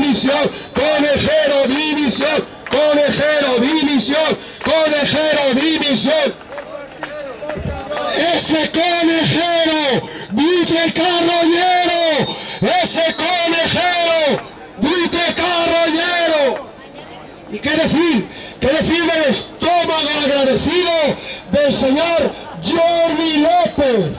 división, conejero división, conejero división, conejero división. Ese conejero, Vite Carroñero, ese conejero, Vite Carroñero. ¿Y qué decir? ¿Qué decir del estómago agradecido del señor Jordi López?